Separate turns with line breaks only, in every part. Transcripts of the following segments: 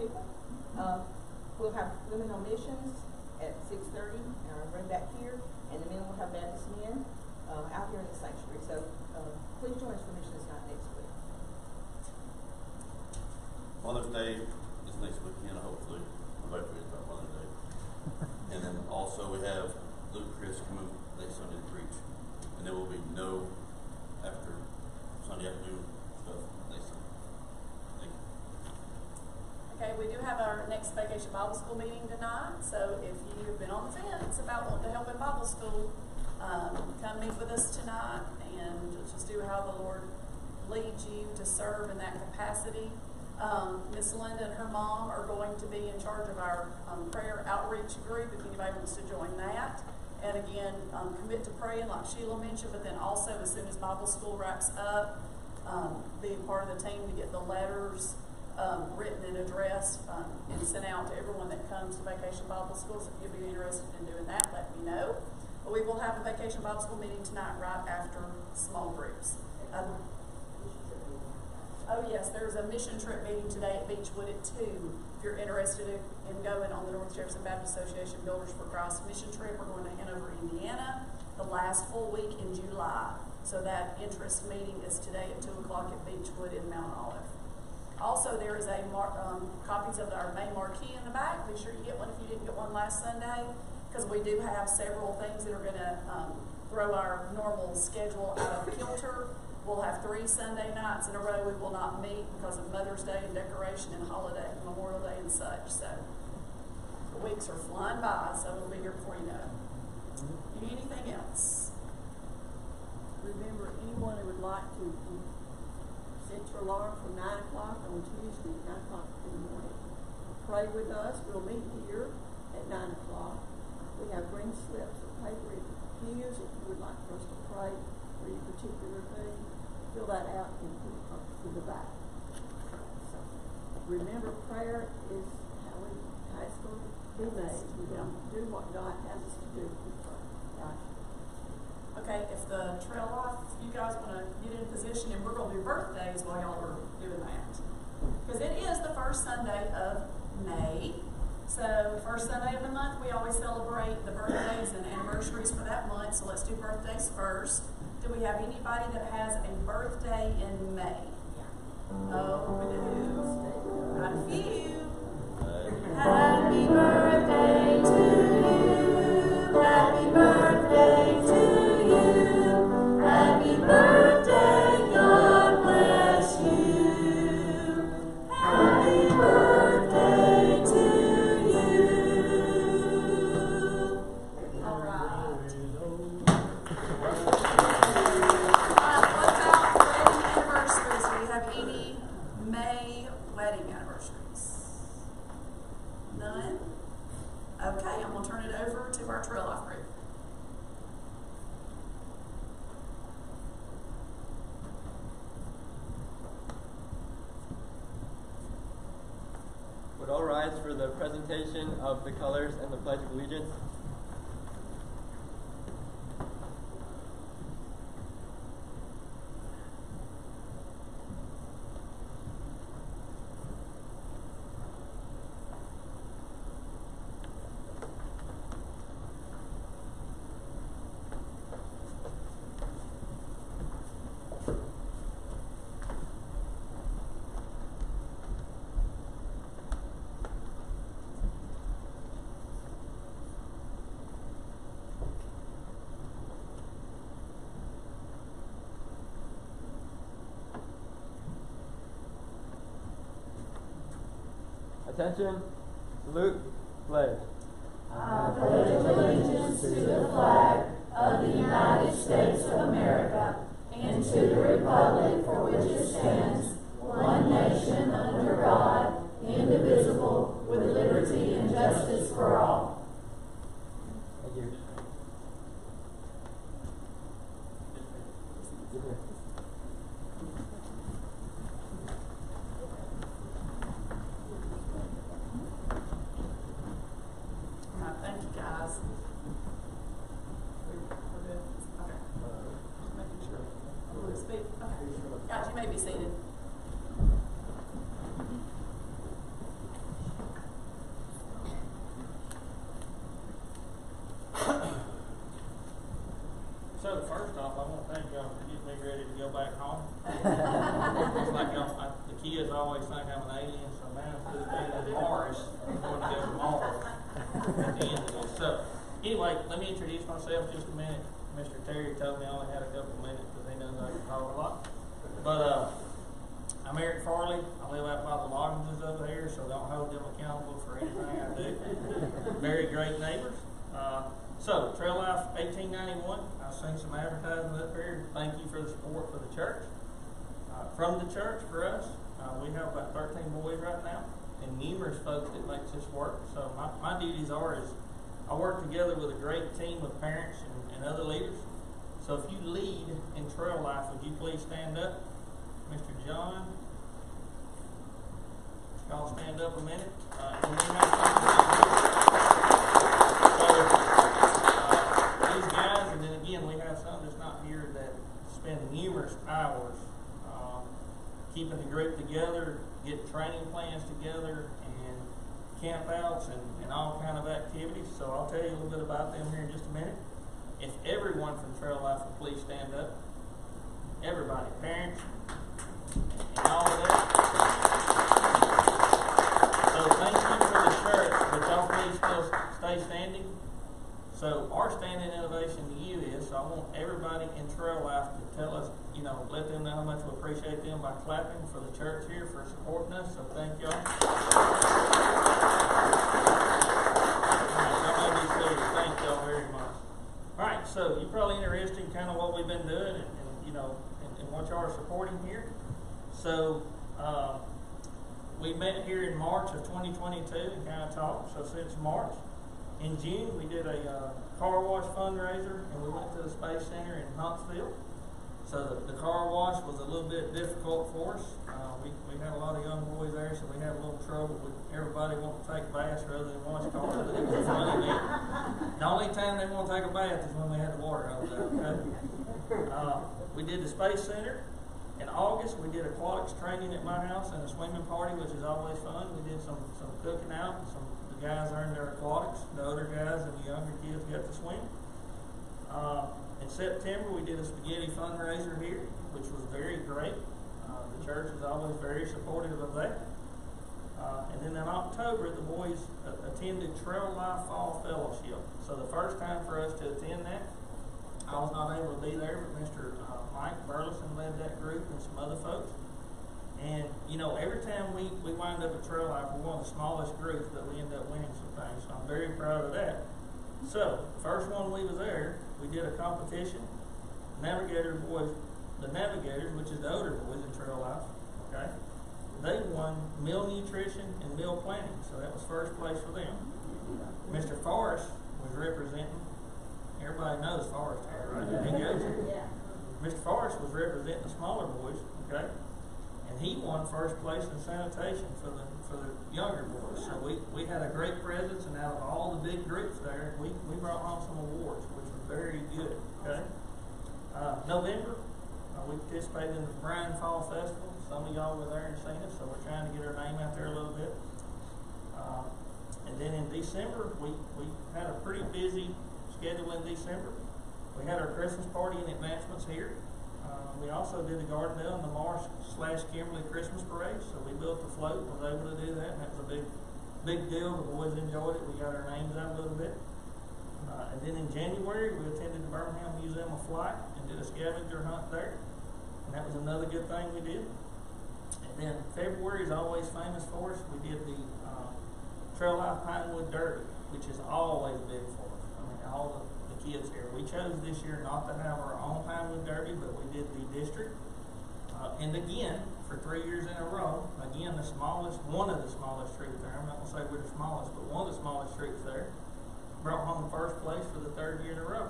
people. We'll have women on missions at 6:30, right back here, and the men will have Baptist men out here in the sanctuary. So please join us for missions night next week.
Mother's Day is next weekend, hopefully. I'm about to about Mother's Day. And then also we have Luke Chris coming next Sunday to preach. And there will be no after Sunday afternoon stuff next Sunday. Thank you.
Okay, we do have our next Vacation Bible School meeting tonight. So if you have been on the fence about wanting to help in Bible school, come meet with us tonight and just do how the Lord leads you to serve in that capacity. Miss Linda and her mom are going to be in charge of our prayer outreach group if anybody wants to join that. And again, commit to praying like Sheila mentioned, but then also as soon as Bible school wraps up, be a part of the team to get the letters written and addressed and sent out to everyone that comes to Vacation Bible School. So if you'd be interested in doing that, let me know. But we will have a Vacation Bible School meeting tonight right after small groups. Oh yes, there's a mission trip meeting today at Beechwood at 2. If you're interested in going on the North Jefferson Baptist Association Builders for Christ mission trip, we're going to Hanover, Indiana, the last full week in July. So that interest meeting is today at 2 o'clock at Beechwood in Mount Olive. Also, there is a copies of our main marquee in the back. Be sure you get one if you didn't get one last Sunday, because we do have several things that are going to throw our normal schedule out of kilter. We'll have 3 Sunday nights in a row we will not meet because of Mother's Day and decoration and holiday, Memorial Day and such. So the weeks are flying by, so we'll be here before you know it. Anything else?
Remember, anyone who would like to set your alarm for 9 o'clock on Tuesday, 9 o'clock in the morning. Pray with us. We'll meet here at 9 o'clock. We have green slips of paper in the pews if you would like for us to pray for your particular thing. Fill that out and put it up to the back. So remember, prayer is how it's going to be made. We don't do what God has us to do. We pray. Gotcha.
Okay, if the trail life, you guys want to get in position, and we're going to do birthdays while y'all are doing that. Because it is the first Sunday of May. So first Sunday of the month, we always celebrate the birthdays and anniversaries for that month. So let's do birthdays first. Do we have anybody that has a birthday in May? Oh, we do. Got a few. Happy birthday to you. Happy birthday to you. Happy birthday, God bless you. Happy birthday to you. All right. What about wedding anniversaries? Do we have any May wedding anniversaries? None? Okay, I'm going to turn it over to our Trail Life group.
Would all rise for the presentation of the colors and the Pledge of Allegiance? Attention, salute, pledge.
I pledge allegiance to the flag of the United States of America and to the republic for which it stands, one nation under God, indivisible, with liberty and justice for all.
Thank you.
Thank you, guys. We're good? Okay. Just making sure. Will it speak? Okay. Guys, you may be seated.
Anyway, let me introduce myself just a minute. Mr. Terry told me I only had a couple of minutes because he knows I can talk a lot. But I'm Eric Farley. I live out by the Logginses over here, so don't hold them accountable for anything I do. Very great neighbors. So, Trail Life 1891. I've seen some advertising up here. Thank you for the support for the church. From the church, for us, we have about 13 boys right now, and numerous folks that makes this work. So my duties is I work together with a great team of parents and other leaders. So if you lead in Trail Life, would you please stand up? Mr. John, y'all stand up a minute. And we have these guys, and then again, we have some that's not here that spend numerous hours keeping the group together, getting training plans together, and campouts and all kind of activities. So I'll tell you a little bit about them here in just a minute. If everyone from Trail Life would please stand up. Everybody, parents, and all of that. So thank you for the church, but y'all please still stay standing. So our standing innovation to you is, so I want everybody in Trail Life to tell us, let them know how much we appreciate them by clapping for the church here for supporting us. So thank y'all. Thank y'all very much. All right, so you're probably interested in kind of what we've been doing and what y'all are supporting here. So we met here in March of 2022 and kind of talked. So since March, in June, we did a car wash fundraiser, and we went to the Space Center in Huntsville. So the car wash was a little bit difficult for us. We had a lot of young boys there, so we had a little trouble with everybody wanting to take baths rather than wash cars. But it was a funny event. The only time they want to take a bath is when we had the water hose out. Okay? We did the Space Center. In August, we did aquatics training at my house and a swimming party, which is always fun. We did some cooking out. The guys earned their aquatics. The older guys and the younger kids got to swim. In September, we did a spaghetti fundraiser here, which was very great. The church is always very supportive of that. And then in October, the boys attended Trail Life Fall Fellowship. So the first time for us to attend that, I was not able to be there, but Mr. Mike Burleson led that group and some other folks. And, every time we wind up at Trail Life, we're one of the smallest groups, but we end up winning some things. So I'm very proud of that. So, first one we was there, we did a competition. The Navigators, which is the older boys in Trail Life, okay, they won meal nutrition and meal planning. So that was first place for them. Mr. Forrest was representing, everybody knows Forrest here, right? He goes here. Mr. Forrest was representing the smaller boys, okay? And he won first place in sanitation for the younger boys. So we had a great presence, and out of all the big groups there, we brought home some awards, which was very good. Okay. November, we participated in the Bryan Fall Festival. Some of y'all were there and seen us, so we're trying to get our name out there a little bit. And then in December, we had a pretty busy schedule in December. We had our Christmas party and advancements here. We also did the Gardendale and the Marsh/Kimberly Christmas Parade, so we built the float, was able to do that, and that was a big deal. The boys enjoyed it. We got our names out a little bit. And then in January, we attended the Birmingham Museum of Flight and did a scavenger hunt there, and that was another good thing we did. And then February is always famous for us. We did the Trail Life Pinewood Derby, which is always big for us. I mean, all the kids here. We chose this year not to have our own Pinewood Derby, but we did the district. And again, for 3 years in a row, again, one of the smallest troops there, I'm not going to say we're the smallest, but one of the smallest troops there, brought home first place for the 3rd year in a row.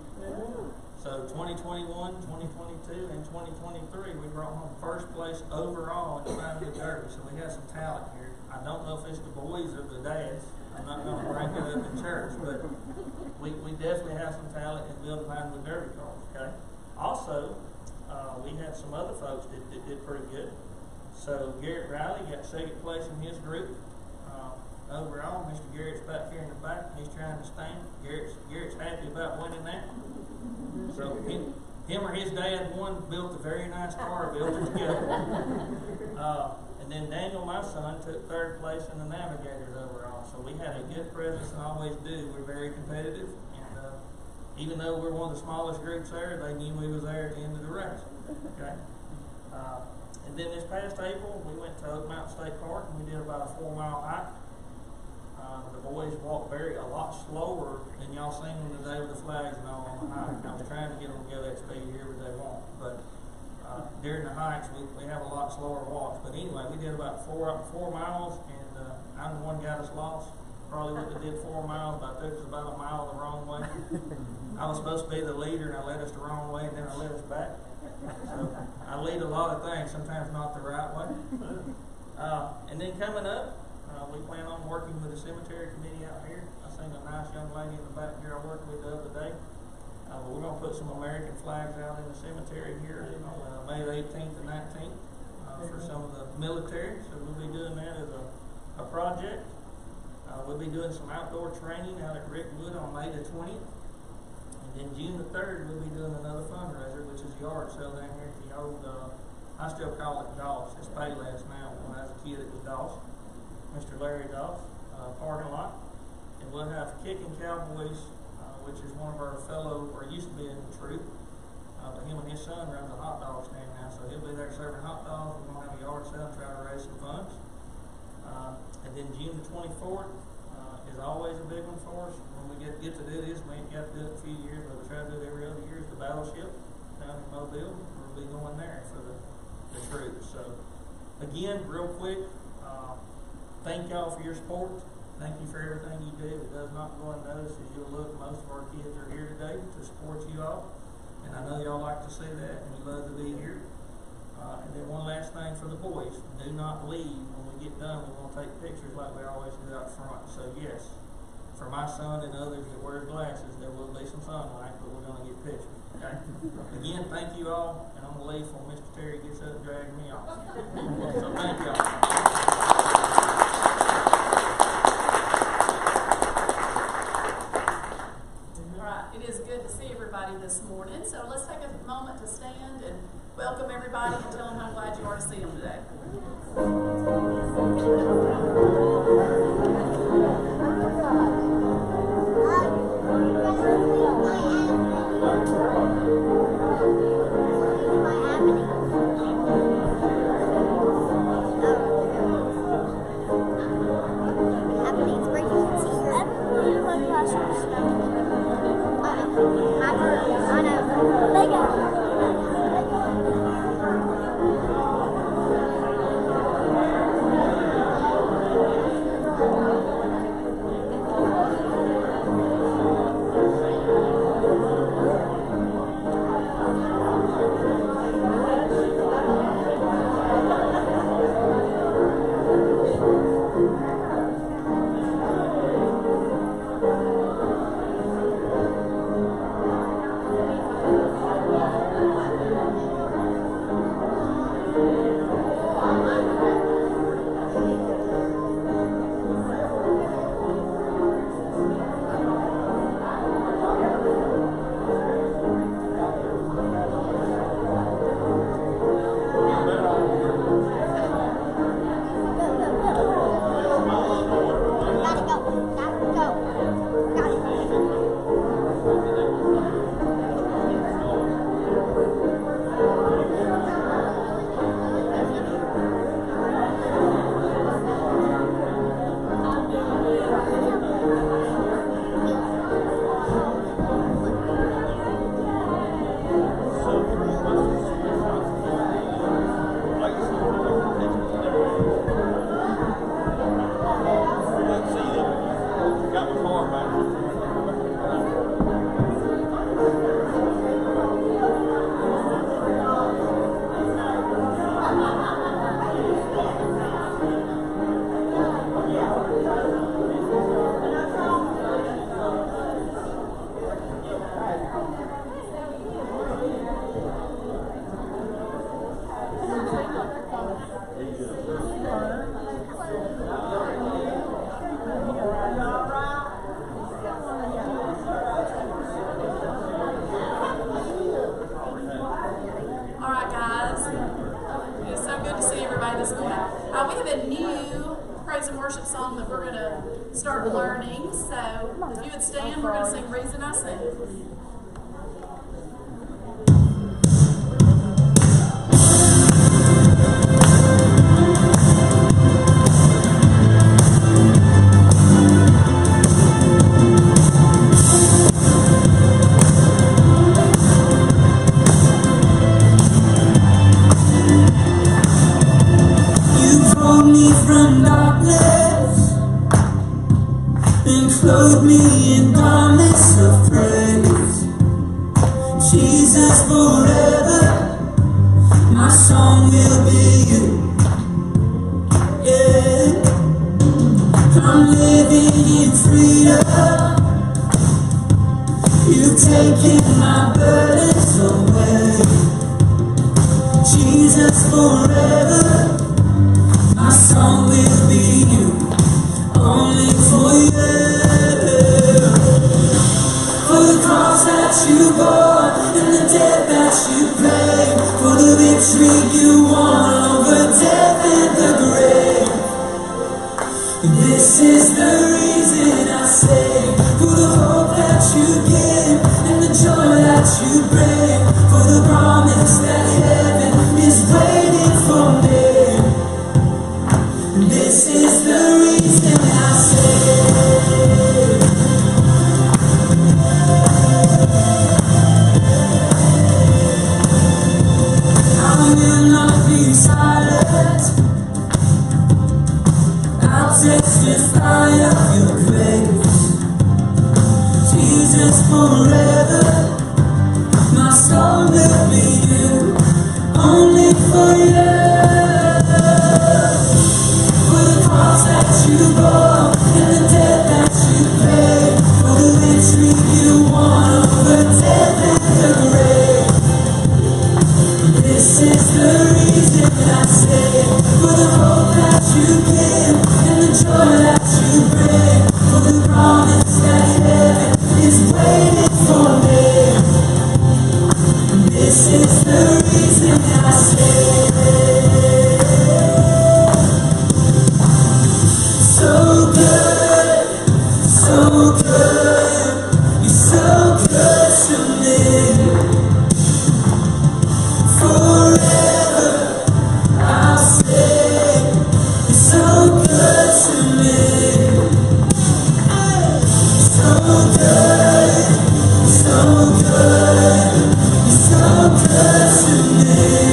So 2021, 2022, and 2023, we brought home first place overall in the Pinewood Derby. So we got some talent here. I don't know if it's the boys or the dads. I'm not going to bring it up in church, but we definitely have some talent in building Pinewood Derby cars, okay? Also, we had some other folks that did pretty good. So Garrett Riley got 2nd place in his group. Overall, Mr. Garrett's back here in the back. He's trying to stand. Garrett's happy about winning that. So him or his dad, one built a very nice car, built it together. And And then Daniel, my son, took third place in the Navigators overall. So we had a good presence and always do. We're very competitive. And even though we're one of the smallest groups there, they knew we was there at the end of the race. Okay. And then this past April, we went to Oak Mountain State Park and we did about a 4-mile hike. The boys walked a lot slower than y'all seen them today with the flags and all on the hike. I was trying to get them to go that speed here, but they won't. But during the hikes, we have a lot slower walks. But anyway, we did about 4 miles, and I'm the one guy that's lost. Probably wouldn't have did 4 miles, but I took us about a mile the wrong way. I was supposed to be the leader, and I led us the wrong way, and then I led us back. So I lead a lot of things, sometimes not the right way. And then coming up, we plan on working with the cemetery committee out here. I seen a nice young lady in the back here I worked with the other day. But we're going to put some American flags out in the cemetery here on May 18th and 19th for some of the military. So we'll be doing that as a project. We'll be doing some outdoor training out at Rickwood on May the 20th. And then June the 3rd, we'll be doing another fundraiser, which is yard sale down here at the old, I still call it Doss. It's Payless now. When I was a kid, it was Doss. Mr. Larry Doss, parking lot. And we'll have Kicking Cowboys, which is one of our fellow, or used to be in the troop. But him and his son runs a hot dog stand now, so he'll be there serving hot dogs. We're going to have a yard sale and try to raise some funds. And then June the 24th is always a big one for us. When we get to do this, we ain't got to do it in a few years, but we try to do it every other year. It's the Battleship down in Mobile. We'll be going there for the troops. So, again, real quick, thank y'all for your support. Thank you for everything you do. It does not go unnoticed. As you'll look, most of our kids are here today to support you all. And I know y'all like to see that, and we love to be here. And then one last thing for the boys. Do not leave. When we get done, we're going to take pictures like we always do out front. So, yes, for my son and others that wear glasses, there will be some sunlight, but we're going to get pictures. Okay? Again, thank you all. And I'm going to leave before Mr. Terry gets up and drags me off. So, thank y'all.
It is good to see everybody this morning. So let's take a moment to stand and welcome everybody and tell them how glad you are to see them today. everybody this morning. We have a new praise and worship song that we're going to start learning. So if you would stand, we're going to sing Reason I Sing.
From darkness and clothe me in garments of praise. Jesus, forever my song will be you. Yeah, I'm living in freedom. You've taken my burdens away. Jesus, forever my song will be you, only for you. For the cross that you bore and the death that you paid, for the victory you won over death and the grave. This is the reason I say, for the hope that you give and the joy that you bring, for the promise that heaven is waiting for me. This is the reason I say, I will not be silent. I'll testify of your grace. Jesus, forever my song will be you, only for you. That you bore and the death that you paid, for the victory you won over death and the grave. This is the reason I say, for the hope that you give and the joy that you bring, for the promise that heaven is waiting for me. This is the reason I say. So good, so good, you're so good to me. Forever I'll say, you're so good to me. So good, so good, you're so good to me.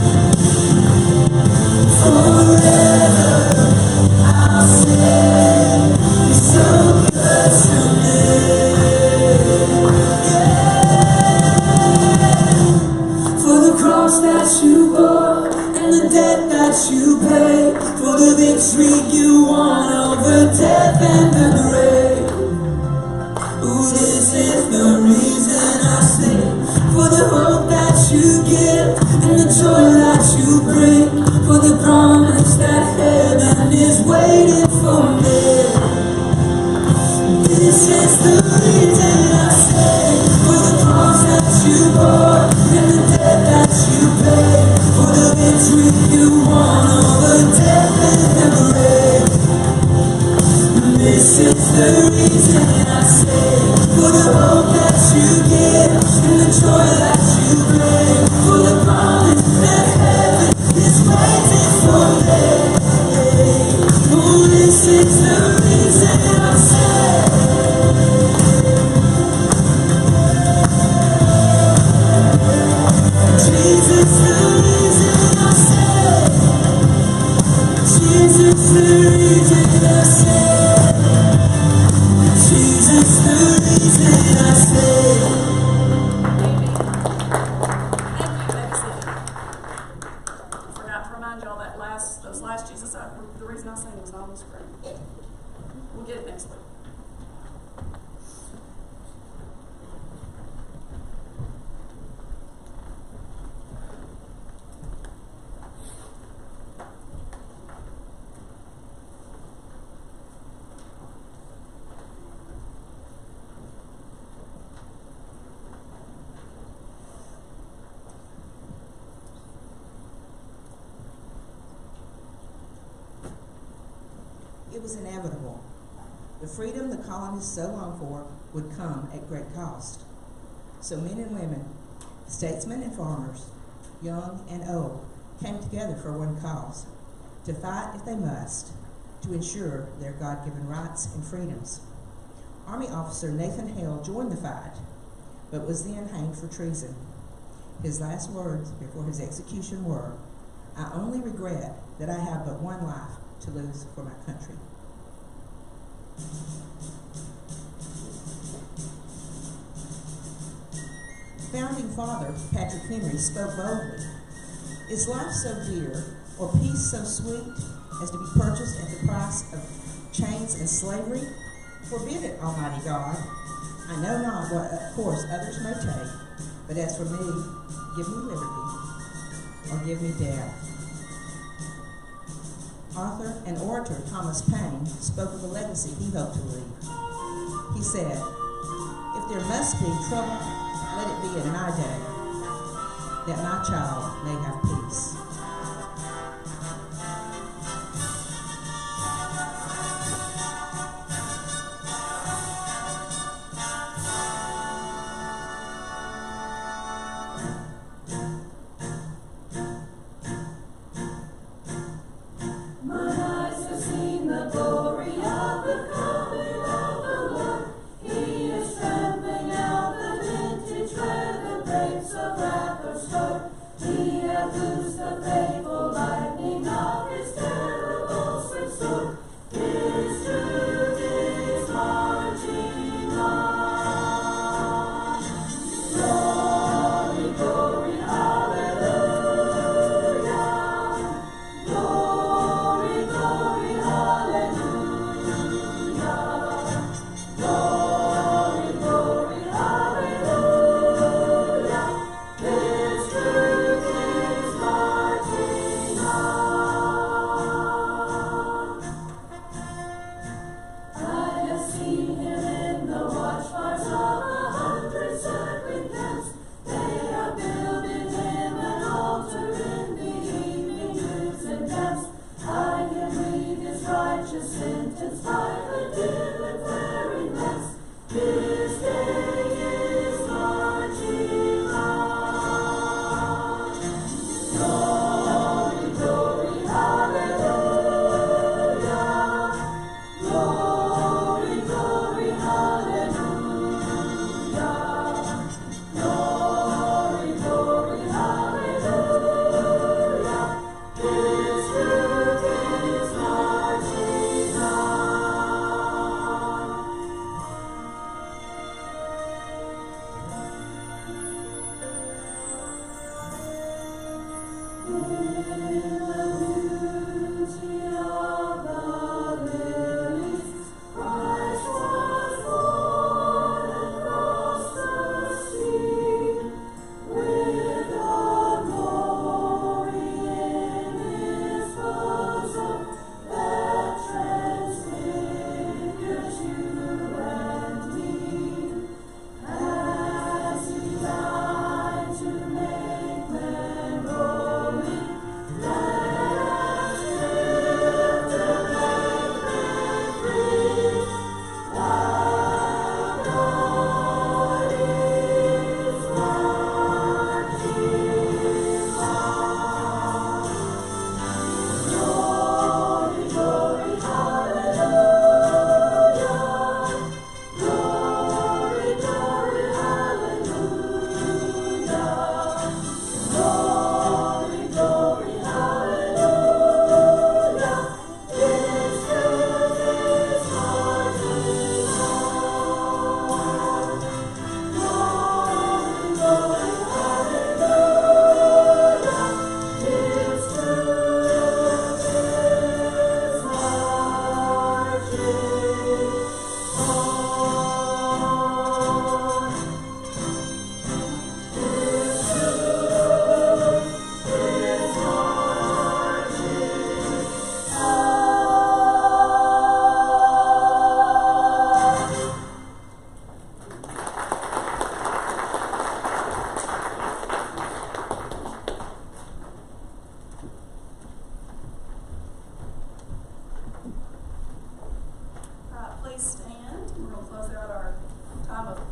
Forever I'll say, you're so good to me. Yeah. For the cross that you bore and the death that you paid, for the victory you won over death and the grave. Ooh, this is the reason I sing, for the hope that you give and the joy that you bring, for the promise that heaven is waiting for me. This is the reason I say, for the cross that you bore and the death that you paid, for the victory you won over death and the grave. This is the reason I say, for the hope that you give and the joy that you bring, for the promise that heaven is waiting for me. Oh, this is the reason I say, Jesus, the reason I say, Jesus, the reason I say, Jesus, the reason I say.
Those last Jesus, the reason I sang was not on the screen. We'll get it next week.
It was inevitable. The freedom the colonists so longed for would come at great cost. So men and women, statesmen and farmers, young and old, came together for one cause, to fight if they must, to ensure their God-given rights and freedoms. Army officer Nathan Hale joined the fight, but was then hanged for treason. His last words before his execution were, "I only regret that I have but one life to lose for my country." Founding father Patrick Henry spoke boldly. "Is life so dear, or peace so sweet, as to be purchased at the price of chains and slavery? Forbid it, Almighty God. I know not what course others may take, but as for me, give me liberty, or give me death." Author and orator Thomas Paine spoke of the legacy he hoped to leave. He said, "If there must be trouble, let it be in my day, that my child may have peace."
He hath loosed the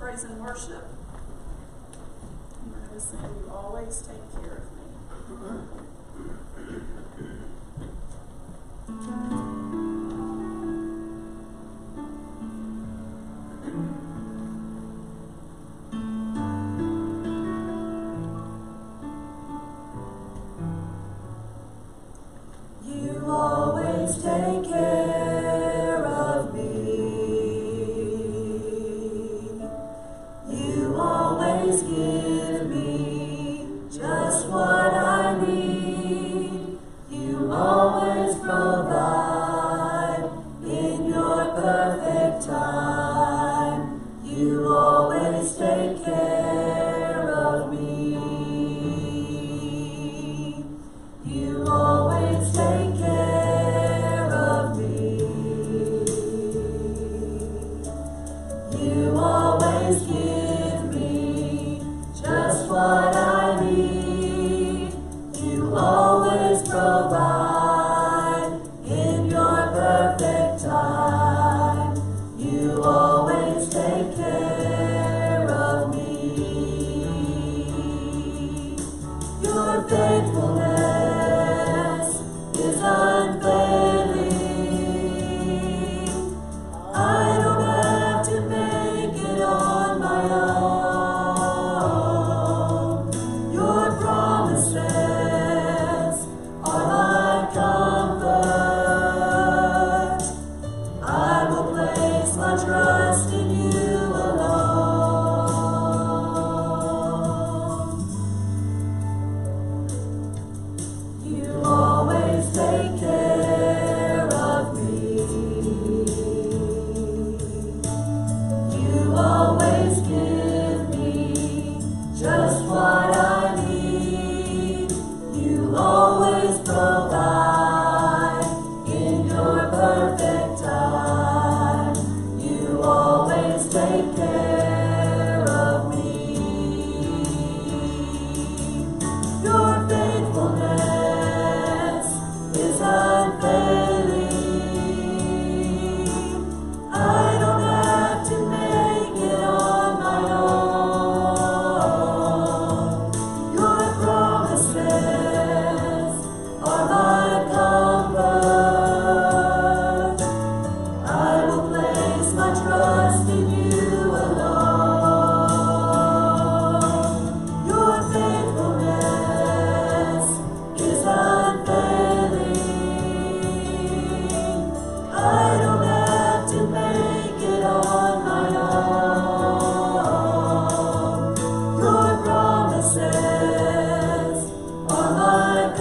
praise and worship. And we're going to sing You Always Take Care of Me.
You always take care of me. You always give me just what I need. You always provide in your perfect time. You always take care of me. You always take care of me. You always give me just what I need. You always provide in your perfect time. You always take care of me. Your faithfulness is unfailing. I don't have to make it on my own. Your promises are my comfort. I will place my trust in you alone. You always take care of me. You always give me just what I need. You always provide in your perfect time. You always take care of me. Your faithfulness is unfailing. I don't have to make it on my own. Your promises are my comfort. I will place my trust in you alone. Your faithfulness is unfailing. I don't have to make it on my own. Your promises are my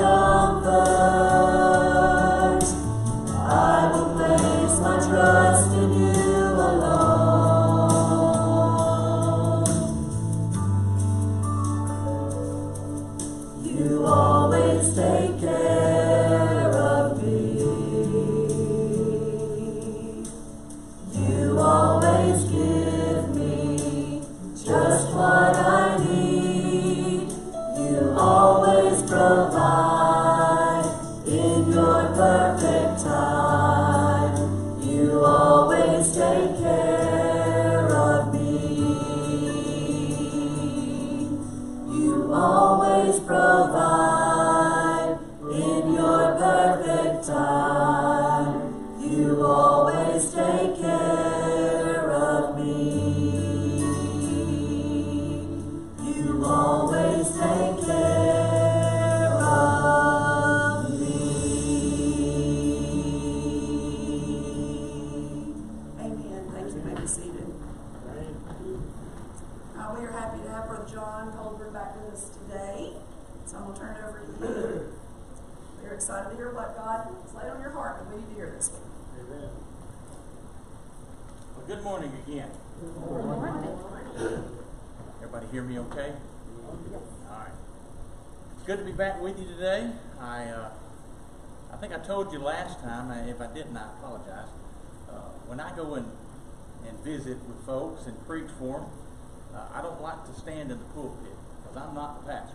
comfort. I will place my trust in you alone. You always take care of me. You always give me just what I need. You always provide in your perfect time. You always take care of me. You always provide in your perfect time. You always take care of me. You always take care of me.
Amen. Thank you. You may be seated. We are happy to have Brother Jon Colburn back with us today. So I'm going to turn it over to you. We're excited to hear what God has laid on your heart that we need to hear this week.
Amen. Well, good morning again.
Good morning.
Everybody hear me okay? All right. It's good to be back with you today. I think I told you last time, if I didn't, I apologize. When I go and visit with folks and preach for them, I don't like to stand in the pulpit because I'm not the pastor.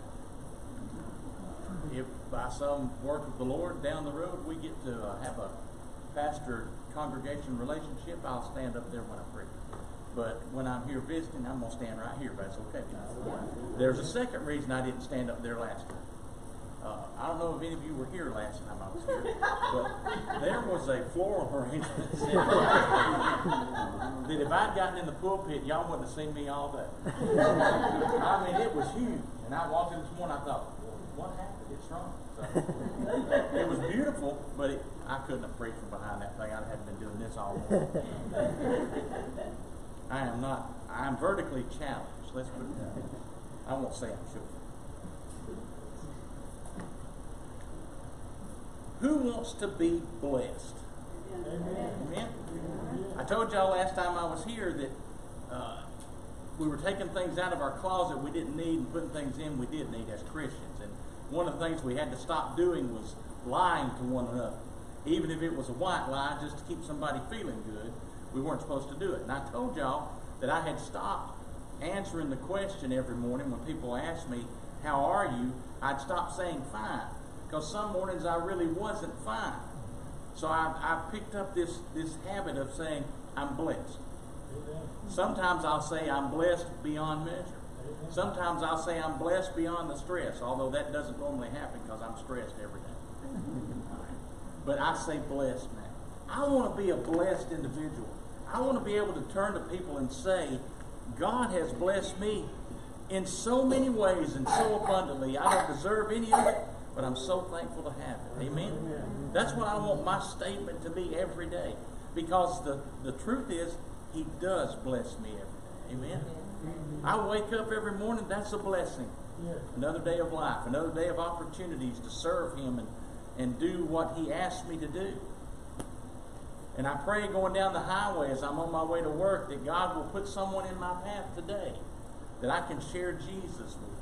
If by some work of the Lord down the road we get to have a pastor-congregation relationship, I'll stand up there when I preach. but when I'm here visiting, I'm going to stand right here, but that's okay. There's a second reason I didn't stand up there last time. I don't know if any of you were here last time I was here, but there was a floral arrangement that if I'd gotten in the pulpit, y'all wouldn't have seen me all day. I mean, it was huge. And I walked in this morning, I thought, well, what happened? It's wrong. So, it was beautiful, but I couldn't have preached from behind that thing. I hadn't been doing this all morning. I'm vertically challenged. Let's put it that way. I won't say I'm sure. Who wants to be blessed? Amen. I told y'all last time I was here that we were taking things out of our closet we didn't need and putting things in we did need as Christians. And one of the things we had to stop doing was lying to one another. Even if it was a white lie just to keep somebody feeling good, we weren't supposed to do it. And I told y'all that I had stopped answering the question every morning when people asked me, how are you? I'd stop saying fine. Because some mornings I really wasn't fine. So I picked up this habit of saying, I'm blessed. Sometimes I'll say I'm blessed beyond measure. Sometimes I'll say I'm blessed beyond the stress, although that doesn't normally happen because I'm stressed every day. But I say blessed now. I want to be a blessed individual. I want to be able to turn to people and say, God has blessed me in so many ways and so abundantly. I don't deserve any of it, but I'm so thankful to have it. Amen? That's what I want my statement to be every day. Because the truth is, He does bless me every day. Amen? I wake up every morning, that's a blessing. Another day of life, another day of opportunities to serve Him and do what He asked me to do. And I pray going down the highway as I'm on my way to work that God will put someone in my path today that I can share Jesus with.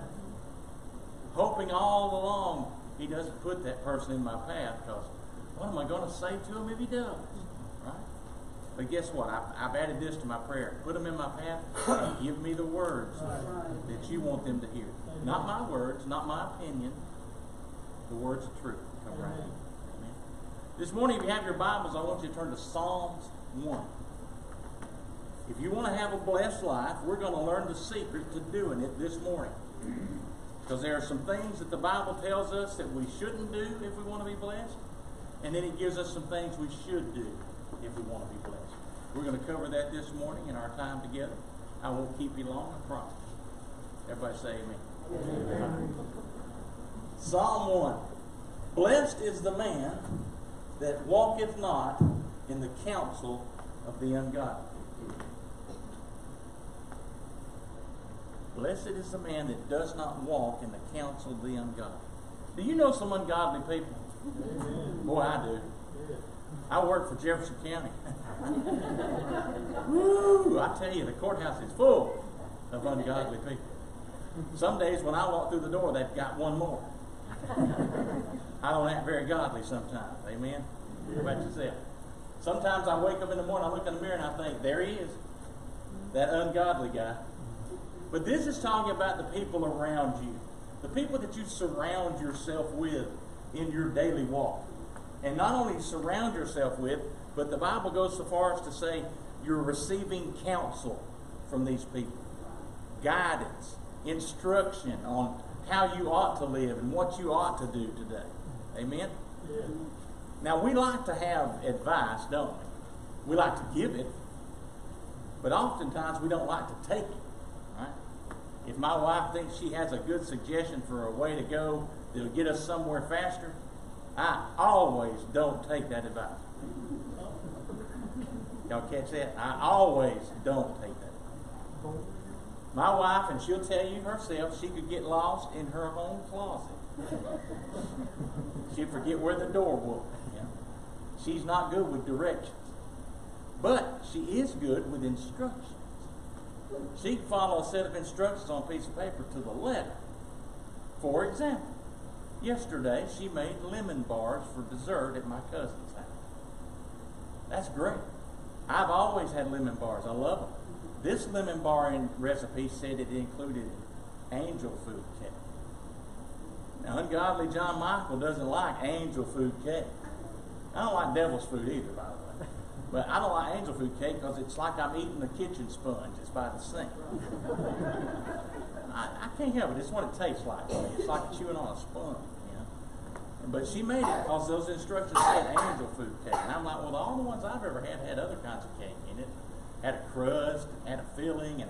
Hoping all along He doesn't put that person in my path, because what am I going to say to him if He does? Right? But guess what? I've added this to my prayer. Put them in my path and give me the words that you want them to hear. Not my words, not my opinion. The words of truth come right in. Amen. This morning, if you have your Bibles, I want you to turn to Psalms 1. If you want to have a blessed life, we're going to learn the secret to doing it this morning. Because there are some things that the Bible tells us that we shouldn't do if we want to be blessed. And then it gives us some things we should do if we want to be blessed. We're going to cover that this morning in our time together. I won't keep you long, I promise. Everybody say amen. Amen. Psalm 1. Blessed is the man that walketh not in the counsel of the ungodly. Blessed is the man that does not walk in the counsel of the ungodly. Do you know some ungodly people? Amen. Boy, I do. Yeah. I work for Jefferson County. Woo! I tell you, the courthouse is full of ungodly people. Some days when I walk through the door, they've got one more. I don't act very godly sometimes. Amen? What about yourself? Sometimes I wake up in the morning, I look in the mirror and I think, there he is. That ungodly guy. But this is talking about the people around you. The people that you surround yourself with in your daily walk. And not only surround yourself with, but the Bible goes so far as to say you're receiving counsel from these people. Guidance, instruction on how you ought to live and what you ought to do today. Amen? Yeah. Now, we like to have advice, don't we? We like to give it, but oftentimes we don't like to take it. Right? If my wife thinks she has a good suggestion for a way to go that'll get us somewhere faster, I always don't take that advice. Y'all catch that? I always don't take that advice. My wife, and she'll tell you herself, she could get lost in her own closet. She'd forget where the door was. Yeah. She's not good with directions. But she is good with instructions. She can follow a set of instructions on a piece of paper to the letter. For example, yesterday she made lemon bars for dessert at my cousin's house. That's great. I've always had lemon bars. I love them. This lemon bar recipe said it included angel food cake. Now, ungodly John Michael doesn't like angel food cake. I don't like devil's food either, by the way. But I don't like angel food cake because it's like I'm eating the kitchen sponge. It's by the sink. I can't help it. It's what it tastes like. It's like chewing on a sponge, you know. But she made it because those instructions said angel food cake. And I'm like, well, all the ones I've ever had other kinds of cake in it. Had a crust, had a filling, and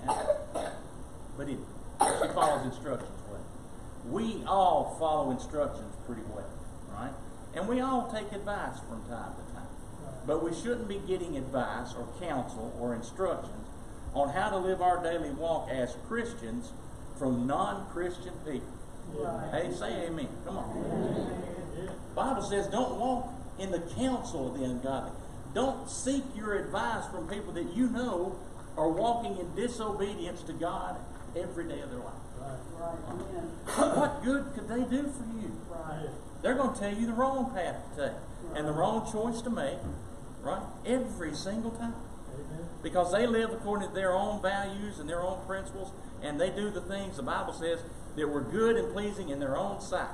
but she follows instructions well. We all follow instructions pretty well, right? And we all take advice from time to time. But we shouldn't be getting advice or counsel or instructions on how to live our daily walk as Christians from non-Christian people.
Right.
Hey, say amen. Come on. The Bible says don't walk in the counsel of the ungodly. Don't seek your advice from people that you know are walking in disobedience to God every day of their life.
Right. Amen.
What good could they do for you?
Right.
They're going to tell you the wrong path to take and the wrong choice to make, right? Every single time.
Amen.
Because they live according to their own values and their own principles, and they do the things the Bible says that were good and pleasing in their own sight.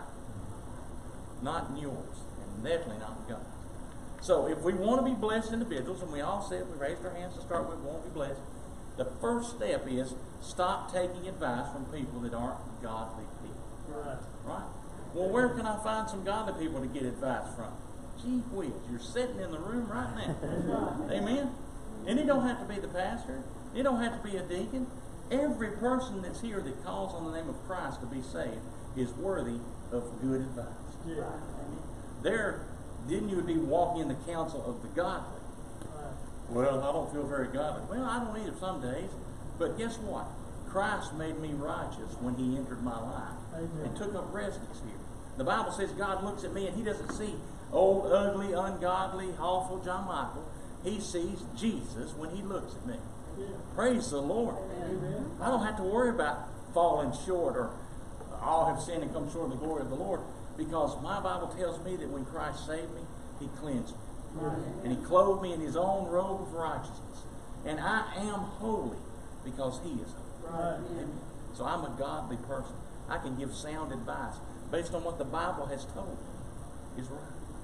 Not in yours, and definitely not in God. So if we want to be blessed individuals, and we all said, we raised our hands to start with, we want to be blessed, the first step is stop taking advice from people that aren't godly people.
Right.
Right? Well, where can I find some godly people to get advice from? Gee whiz, you're sitting in the room right now. Amen? And it don't have to be the pastor. It don't have to be a deacon. Every person that's here that calls on the name of Christ to be saved is worthy of good advice.
Yeah.
Then you would be walking in the counsel of the godly.
Right.
Well, I don't feel very godly. Well, I don't either some days. But guess what? Christ made me righteous when he entered my life.
Amen.
And took up residence here. The Bible says God looks at me and he doesn't see old, ugly, ungodly, awful John Michael. He sees Jesus when he looks at me.
Yeah.
Praise the Lord.
Amen.
I don't have to worry about falling short or all have sinned and come short of the glory of the Lord, because my Bible tells me that when Christ saved me, he cleansed me.
Right.
And he clothed me in his own robe of righteousness. And I am holy because he is holy.
Right.
Amen. So I'm a godly person. I can give sound advice based on what the Bible has told me is right.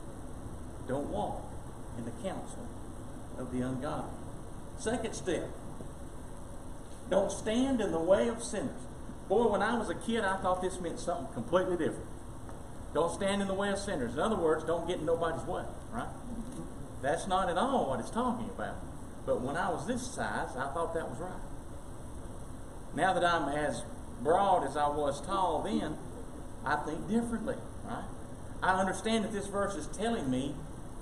Don't walk in the counsel of the ungodly. Second step, don't stand in the way of sinners. Boy, when I was a kid, I thought this meant something completely different. Don't stand in the way of sinners. In other words, don't get in nobody's way, right? That's not at all what it's talking about. But when I was this size, I thought that was right. Now that I'm as broad as I was tall then, I think differently, right? I understand that this verse is telling me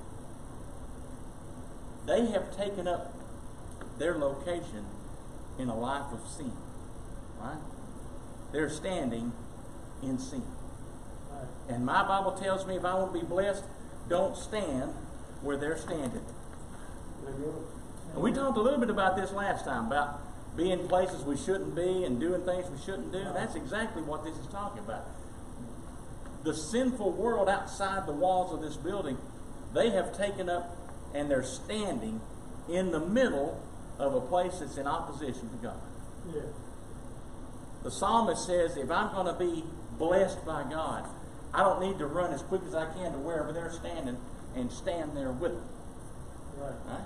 they have taken up their location in a life of sin, right? They're standing in sin.
Right.
And my Bible tells me if I want to be blessed, don't stand where they're standing. And we talked a little bit about this last time, about being places we shouldn't be and doing things we shouldn't do. That's exactly what this is talking about. The sinful world outside the walls of this building, they have taken up and they're standing in the middle of a place that's in opposition to God.
Yeah.
The psalmist says, if I'm going to be blessed by God, I don't need to run as quick as I can to wherever they're standing and stand there with them.
Right.
Right?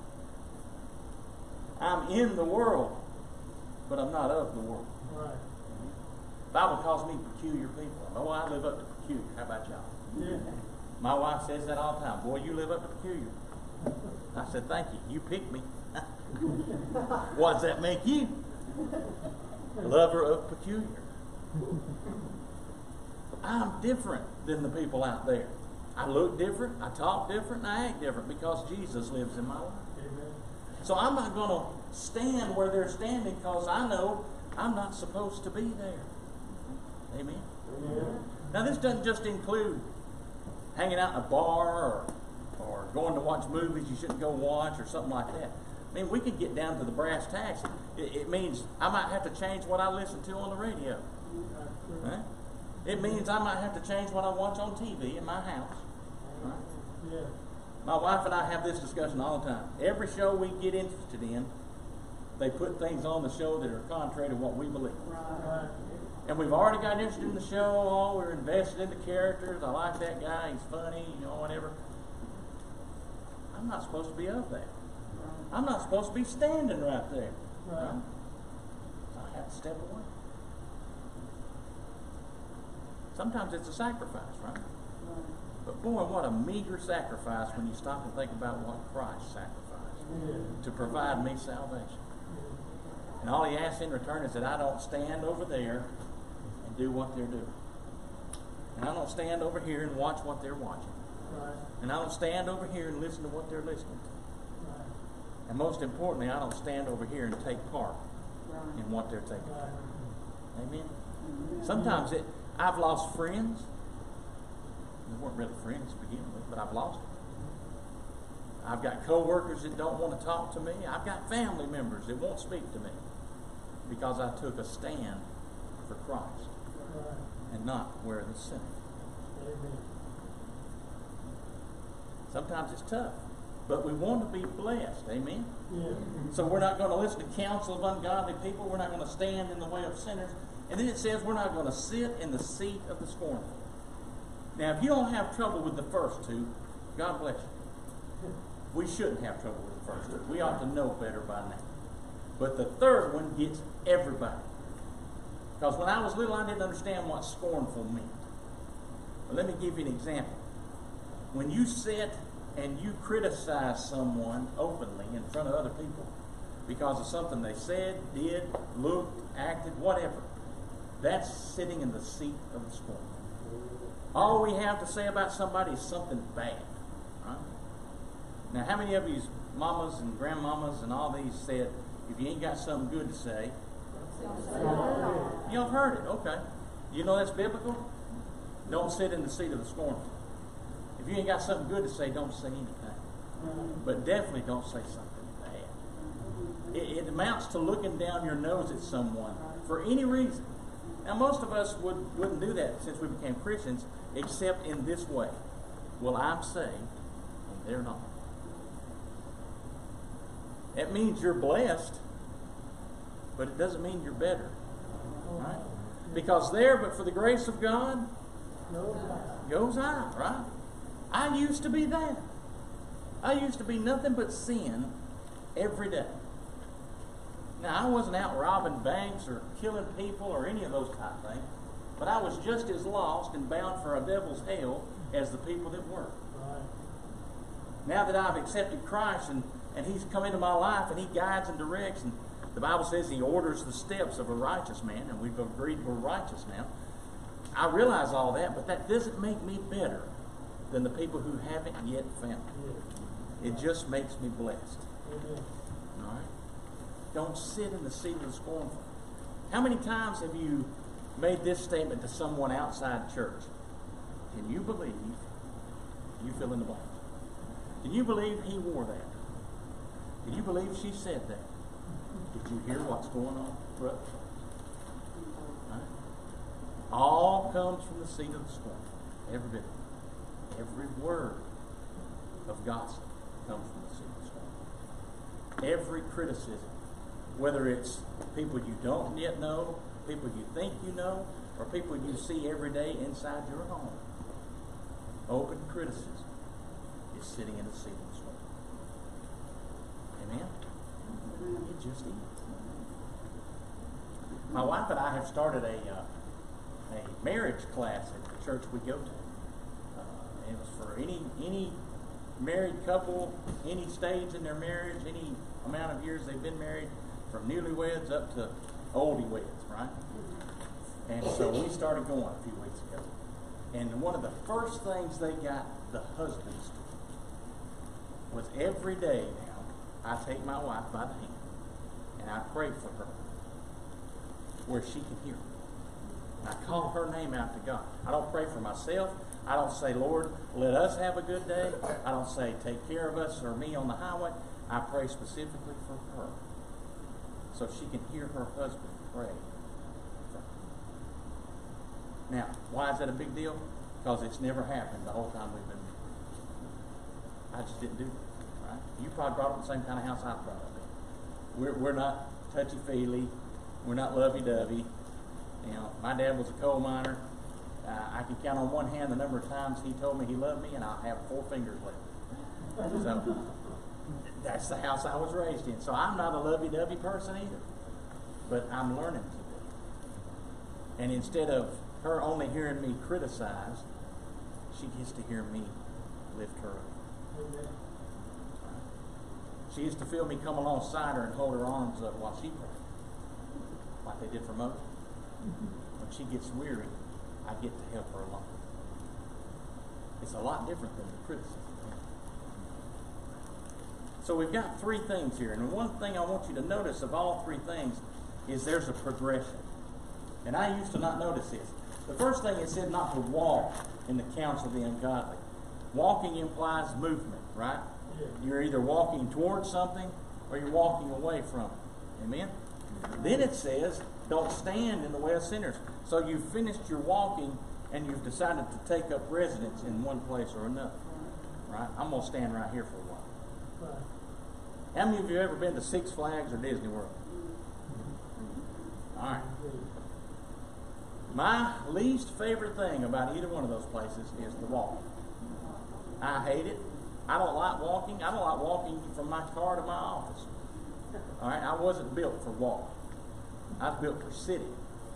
I'm in the world, but I'm not of the world.
Right.
The Bible calls me peculiar people. Oh, I live up to peculiar. How about y'all?
Yeah.
My wife says that all the time. Boy, you live up to peculiar. I said, thank you. You picked me. What does that make you? Lover of peculiar. I'm different than the people out there. I look different, I talk different, and I act different because Jesus lives in my life.
Amen.
So I'm not going to stand where they're standing because I know I'm not supposed to be there. Amen?
Amen.
Now this doesn't just include hanging out in a bar or going to watch movies you shouldn't go watch or something like that. I mean, we could get down to the brass tacks. It means I might have to change what I listen to on the radio. Right? It means I might have to change what I watch on TV in my house. Right?
Yeah.
My wife and I have this discussion all the time. Every show we get interested in, they put things on the show that are contrary to what we believe.
Right.
And we've already got interested in the show. Oh, we're invested in the characters. I like that guy. He's funny, whatever. I'm not supposed to be of that. I'm not supposed to be standing right there.
Right.
I have to step away. Sometimes it's a sacrifice, right? But boy, what a meager sacrifice when you stop and think about what Christ sacrificed to provide me salvation. And all he asks in return is that I don't stand over there and do what they're doing. And I don't stand over here and watch what they're watching.
Right.
And I don't stand over here and listen to what they're listening to.
Right.
And most importantly, I don't stand over here and take part in what they're taking part. Amen? Sometimes I've lost friends. They weren't really friends to begin with, but I've lost them. I've got co-workers that don't want to talk to me. I've got family members that won't speak to me because I took a stand for Christ and not where the sinner.
Amen.
Sometimes it's tough, but we want to be blessed. Amen?
Yeah.
So we're not going to listen to counsel of ungodly people. We're not going to stand in the way of sinners. And then it says we're not going to sit in the seat of the scornful. Now, if you don't have trouble with the first two, God bless you. We shouldn't have trouble with the first two. We ought to know better by now. But the third one gets everybody. Because when I was little, I didn't understand what scornful meant. But let me give you an example. When you sit and you criticize someone openly in front of other people because of something they said, did, looked, acted, whatever, that's sitting in the seat of the scornful. All we have to say about somebody is something bad. Right? Now, how many of you mamas and grandmamas and all these said, if you ain't got something good to say, you've heard it. Okay. You know that's biblical? Don't sit in the seat of the scornful. If you ain't got something good to say, don't say anything. But definitely don't say something bad. It amounts to looking down your nose at someone for any reason. Now, most of us wouldn't do that since we became Christians, except in this way. Well, I'm saved, and they're not. That means you're blessed, but it doesn't mean you're better. Right? Because there, but for the grace of God, goes I, right? I used to be that. I used to be nothing but sin every day. Now, I wasn't out robbing banks or killing people or any of those type of things, but I was just as lost and bound for a devil's hell as the people that were.
Right.
Now that I've accepted Christ and He's come into my life and He guides and directs, and the Bible says He orders the steps of a righteous man, and we've agreed we're righteous now. I realize all that, but that doesn't make me better than the people who haven't yet found it. It just makes me blessed. All right? Don't sit in the seat of the scornful. How many times have you made this statement to someone outside church? Can you believe, you fill in the blank. Can you believe he wore that? Can you believe she said that? Did you hear what's going on, brother? Right? All comes from the seat of the scornful. Every bit. Every word of gossip comes from the seat of the scornful. Every criticism, whether it's people you don't yet know, people you think you know, or people you see every day inside your home, open criticism is sitting in the seat of the scornful. Amen? It just is. My wife and I have started a marriage class at the church we go to. It was for any married couple, any stage in their marriage, any amount of years they've been married, from newlyweds up to oldyweds, right? And so we started going a few weeks ago. And one of the first things they got the husbands to do was every day now, I take my wife by the hand and I pray for her where she can hear me. I call her name out to God. I don't pray for myself. I don't say, Lord, let us have a good day. I don't say, take care of us or me on the highway. I pray specifically for her so she can hear her husband pray for her. Now, why is that a big deal? Because it's never happened the whole time we've been married. I just didn't do that. Right? You probably brought up the same kind of house I brought up in. We're not touchy-feely. We're not lovey-dovey. You know, my dad was a coal miner. I can count on one hand the number of times he told me he loved me, and I'll have 4 fingers left. So, That's the house I was raised in. So I'm not a lovey-dovey person either. But I'm learning to be. And instead of her only hearing me criticize, she gets to hear me lift her up. She used to feel me come alongside her and hold her arms up while she prayed, like they did for Moses. When she gets weary, I get to help her along. It's a lot different than the criticism. So we've got three things here, and one thing I want you to notice of all three things is there's a progression. And I used to not notice this. The first thing it said not to walk in the counsel of the ungodly. Walking implies movement, right? You're either walking towards something or you're walking away from it. Amen? Then it says, don't stand in the way of sinners. So you've finished your walking and you've decided to take up residence in one place or another. Right? I'm going to stand right here for a while. How many of you have ever been to Six Flags or Disney World? All right. My least favorite thing about either one of those places is the walk. I hate it. I don't like walking. I don't like walking from my car to my office. All right, I wasn't built for walking. I was built for sitting.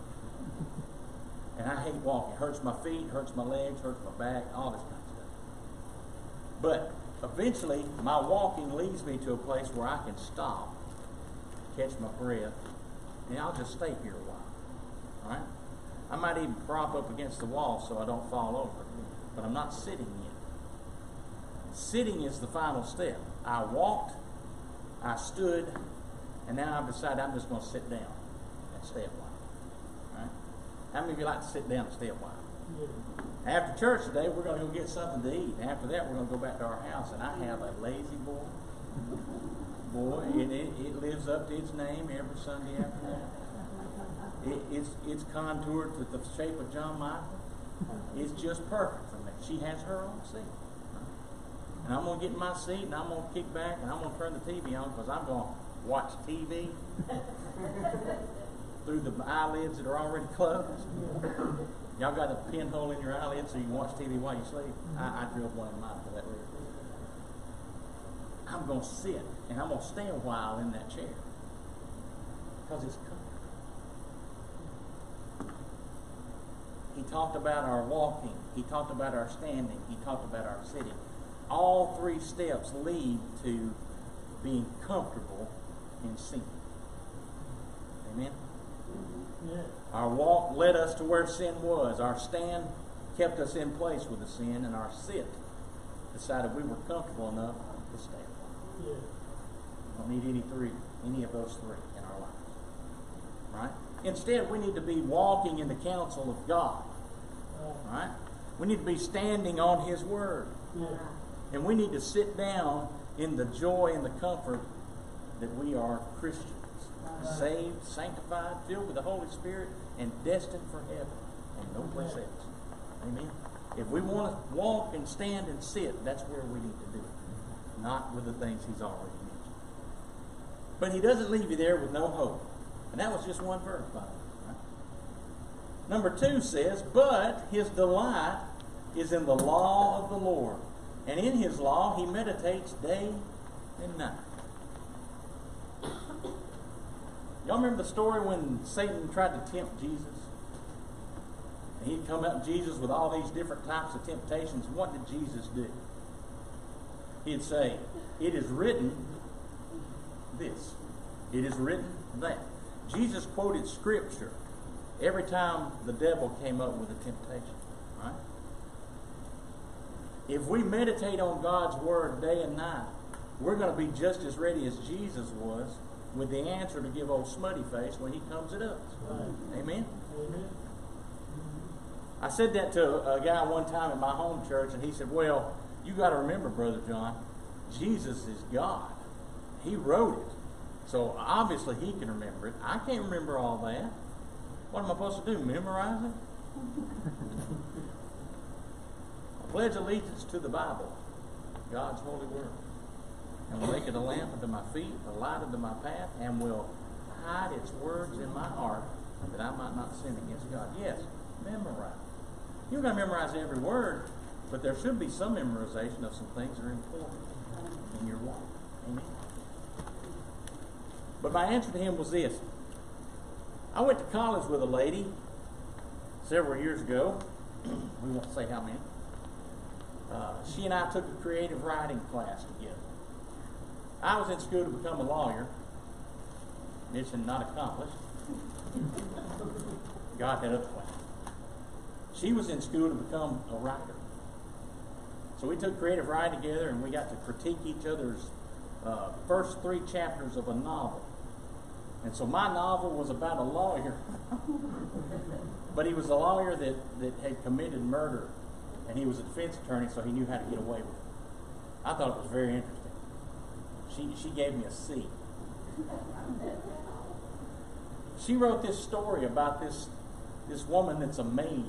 And I hate walking. It hurts my feet, hurts my legs, hurts my back, all this kind of stuff. But eventually, my walking leads me to a place where I can stop, catch my breath, and I'll just stay here a while. All right? I might even prop up against the wall so I don't fall over. But I'm not sitting yet. Sitting is the final step. I walked, I stood, and now I've decided I'm just going to sit down and stay a while. All right? How many of you like to sit down and stay a while? Yeah. After church today, we're going to go get something to eat. After that, we're going to go back to our house, and I have a lazy boy. Boy, it lives up to its name every Sunday after that. It's contoured to the shape of John Michael. It's just perfect for me. She has her own seat. And I'm going to get in my seat, and I'm going to kick back, and I'm going to turn the TV on, because I'm going to watch TV through the eyelids that are already closed. Y'all got a pinhole in your eyelid so you can watch TV while you sleep? I drilled one in mine for that reason. I'm going to sit, and I'm going to stay a while in that chair, because it's comfortable. He talked about our walking. He talked about our standing. He talked about our sitting. All three steps lead to being comfortable in sin. Amen? Yeah. Our walk led us to where sin was. Our stand kept us in place with the sin, and our sit decided we were comfortable enough to stand. Yeah. We don't need any of those three in our lives. Right? Instead, we need to be walking in the counsel of God. Right? We need to be standing on His Word. Yeah. And we need to sit down in the joy and the comfort that we are Christians. Saved, sanctified, filled with the Holy Spirit, and destined for heaven and no place else. Amen? If we want to walk and stand and sit, that's where we need to do it. Not with the things He's already mentioned. But He doesn't leave you there with no hope. And that was just one verse, by the way. Right? Number 2 says, but His delight is in the law of the Lord. And in His law He meditates day and night. Y'all remember the story when Satan tried to tempt Jesus? And he'd come up to Jesus with all these different types of temptations. What did Jesus do? He'd say, it is written this. It is written that. Jesus quoted Scripture every time the devil came up with a temptation. Right? If we meditate on God's Word day and night, we're going to be just as ready as Jesus was with the answer to give old smutty face when He comes at us. Right. Amen? Amen. I said that to a guy one time at my home church, and he said, well, you got to remember, Brother John, Jesus is God. He wrote it. So obviously He can remember it. I can't remember all that. What am I supposed to do, memorize it? I pledge allegiance to the Bible, God's holy word, and will make it a lamp unto my feet, a light unto my path, and will hide its words in my heart, that I might not sin against God. Yes, memorize. You're going to memorize every word, but there should be some memorization of some things that are important in your walk. Amen. But my answer to him was this. I went to college with a lady several years ago. We won't say how many. She and I took a creative writing class together. I was in school to become a lawyer. Mission not accomplished. God had other plans. She was in school to become a writer. So we took creative writing together, and we got to critique each other's first 3 chapters of a novel. And so my novel was about a lawyer, but he was a lawyer that had committed murder, and he was a defense attorney, so he knew how to get away with it. I thought it was very interesting. She gave me a C. She wrote this story about this woman that's a maid.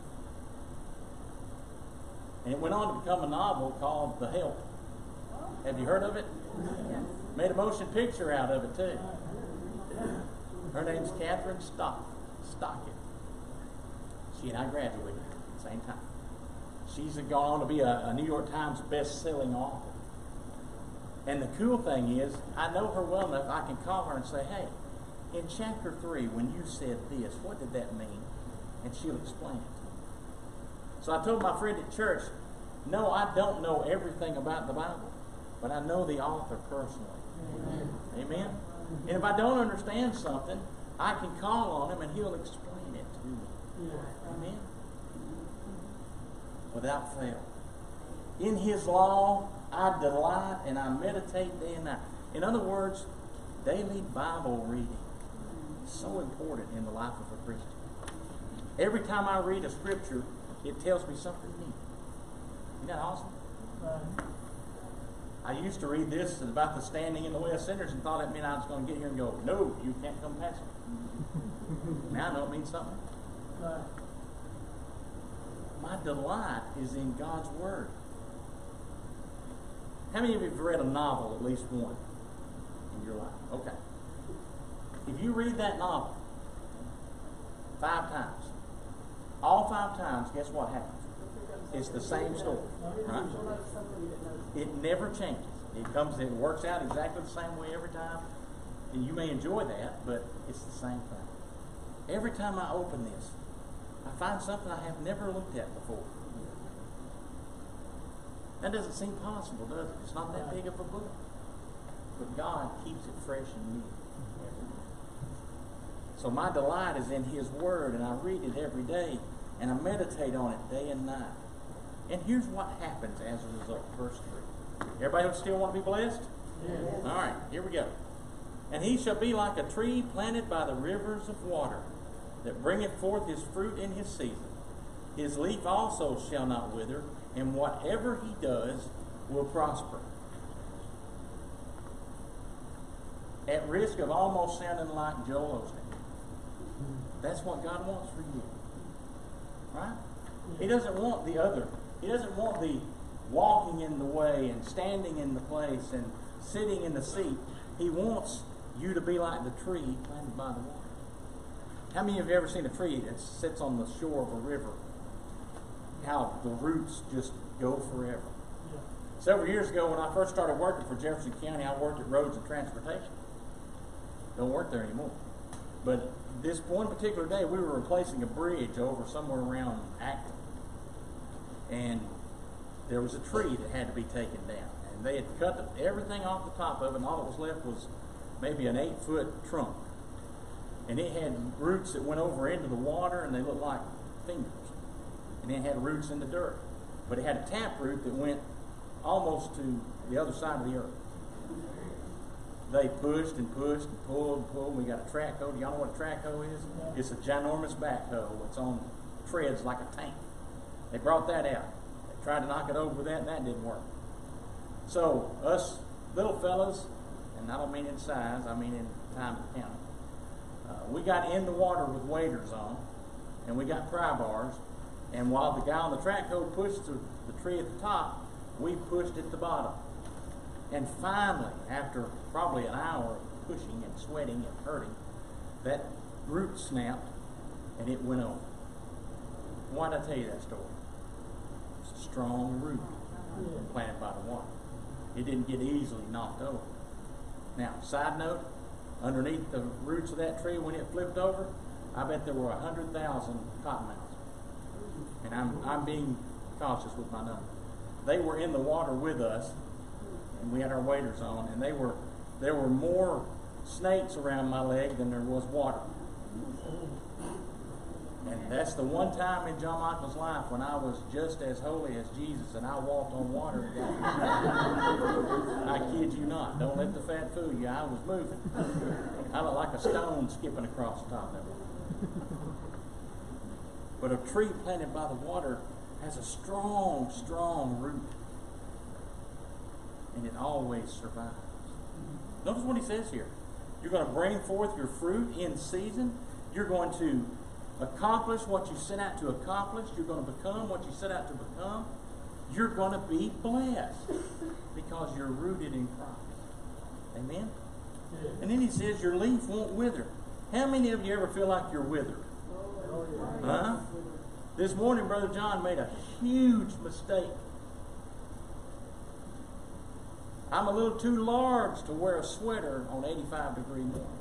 And it went on to become a novel called The Help. Have you heard of it? Made a motion picture out of it, too. Her name's Catherine Stockett. She and I graduated at the same time. She's gone on to be a New York Times best-selling author. And the cool thing is, I know her well enough, I can call her and say, hey, in chapter 3, when you said this, what did that mean? And she'll explain it. So I told my friend at church, no, I don't know everything about the Bible, but I know the author personally. Amen. Amen? And if I don't understand something, I can call on him and he'll explain it to me. Amen? Without fail. In his law, I delight and I meditate day and night. In other words, daily Bible reading is so important in the life of a Christian. Every time I read a scripture, it tells me something new. Isn't that awesome? I used to read this about the standing in the way of sinners and thought it meant I was going to get here and go, no, you can't come past me. Now I know it means something. My delight is in God's Word. How many of you have read a novel, at least one, in your life? Okay. If you read that novel 5 times, all 5 times, guess what happens? It's the same story, right? It never changes. It works out exactly the same way every time. And you may enjoy that, but it's the same thing. Every time I open this, I find something I have never looked at before. That doesn't seem possible, does it? It's not that big of a book. But God keeps it fresh and new every day. So my delight is in His Word, and I read it every day, and I meditate on it day and night. And here's what happens as a result. Verse 3. Everybody still want to be blessed? Yes. All right, here we go. And he shall be like a tree planted by the rivers of water, that bringeth forth his fruit in his season. His leaf also shall not wither, and whatever he does will prosper. At risk of almost sounding like Joel Osteen, that's what God wants for you. Right? He doesn't want the other. He doesn't want the walking in the way and standing in the place and sitting in the seat. He wants you to be like the tree planted by the water. How many of you have ever seen a tree that sits on the shore of a river? How the roots just go forever. Yeah. Several years ago when I first started working for Jefferson County, I worked at Roads and Transportation. Don't work there anymore. But this one particular day, we were replacing a bridge over somewhere around Acton. And there was a tree that had to be taken down. And they had cut everything off the top of it, and all that was left was maybe an 8-foot trunk. And it had roots that went over into the water, and they looked like fingers. And it had roots in the dirt. But it had a taproot that went almost to the other side of the earth. They pushed and pushed and pulled and pulled. We got a track hoe. Do y'all know what a track hoe is? It's a ginormous backhoe. It's on treads like a tank. They brought that out. They tried to knock it over with that, and that didn't work. So us little fellas, and I don't mean in size, I mean in time to count, we got in the water with waders on, and we got pry bars, and while the guy on the track hoe pushed the tree at the top, we pushed at the bottom. And finally, after probably an hour of pushing and sweating and hurting, that root snapped, and it went over. Why did I tell you that story? It's a strong root planted by the water. It didn't get easily knocked over. Now, side note, underneath the roots of that tree, when it flipped over, I bet there were 100,000 cottonmouths. And I'm being cautious with my number. They were in the water with us, and we had our waders on, and there were more snakes around my leg than there was water. And that's the one time in John Michael's life when I was just as holy as Jesus, and I walked on water. I kid you not. Don't let the fat fool you. I was moving. I looked like a stone skipping across the top of it. But a tree planted by the water has a strong, strong root. And it always survives. Notice what he says here. You're going to bring forth your fruit in season. You're going to accomplish what you set out to accomplish. You're going to become what you set out to become. You're going to be blessed because you're rooted in Christ. Amen? Yeah. And then he says your leaf won't wither. How many of you ever feel like you're withered? Huh? This morning, Brother John made a huge mistake. I'm a little too large to wear a sweater on 85-degree morning.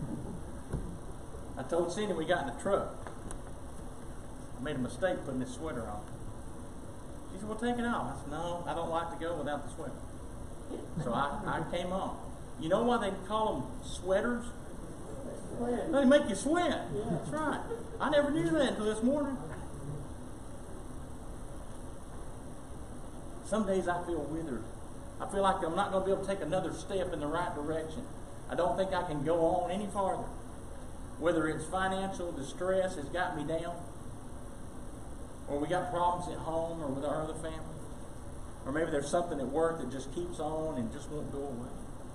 I told Cindy we got in the truck. I made a mistake putting this sweater on. She said, well, take it off. I said, no, I don't like to go without the sweater. So I came on. You know why they call them sweaters? They make you sweat. That's right. I never knew that until this morning. Some days I feel withered. I feel like I'm not going to be able to take another step in the right direction. I don't think I can go on any farther. Whether it's financial distress has got me down, or we got problems at home or with our other family, or maybe there's something at work that just keeps on and just won't go away.